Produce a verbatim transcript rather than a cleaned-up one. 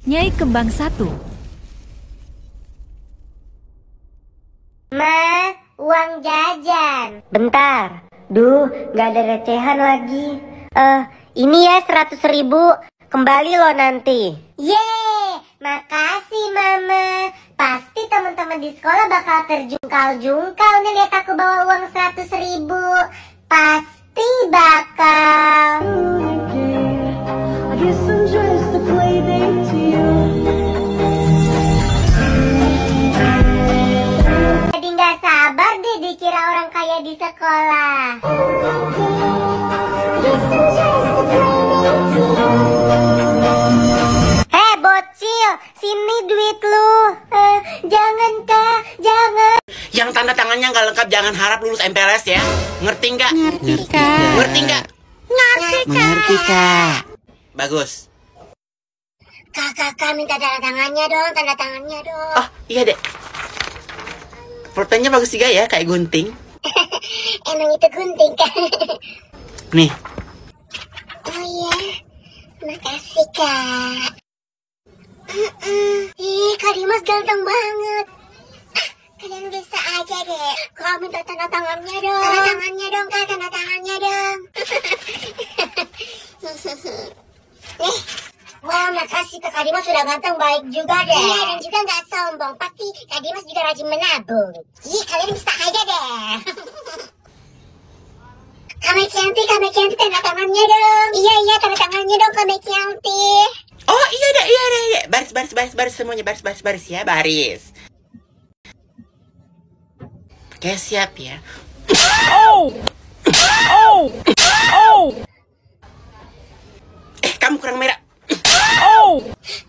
Nyai Kembang satu. Ma, uang jajan. Bentar. Duh, gak ada recehan lagi. Eh, uh, ini ya seratus ribu. Kembali lo nanti. Yeay, makasih Mama. Pasti teman-teman di sekolah bakal terjungkal-jungkal nih lihat aku bawa uang seratus ribu. Pasti bakal. Jadi nggak sabar deh dikira orang kaya di sekolah. Hei bocil, sini duit lu. Eh, jangan Kak, jangan. Yang tanda tangannya nggak lengkap jangan harap lulus M P L S ya. Ngerti nggak? Ngerti Kak. Ngerti nggak? Ngerti Kak. Ngerti Kak. Bagus. Kak, kakak minta tanda tangannya dong, tanda tangannya dong. Oh iya dek. Fotonya bagus juga ya, kayak gunting. Emang itu gunting kan? Nih. Oh iya, makasih Kak. Uh-uh. Ih, Kak Dimas ganteng banget. Ah, kalian bisa aja deh. Kak minta tanda tangannya dong. Tanda tangannya dong Kak, tanda tangannya dong. Nih. Wah, makasih Kak Dimas sudah ganteng, baik juga deh. Iya, dan juga nggak sombong. Pasti Kak Dimas juga rajin menabung. Ih, kalian bisa aja deh. Kame cantik, kame cantik, tanda tangannya dong. Iya, iya, tanda tangannya dong, kame cantik. Oh iya deh, iya deh, iya. Baris, baris, baris, baris semuanya, baris, baris, baris ya, baris. Oke, siap ya. Oh, oh, oh. Eh, kamu kurang merah. Oh.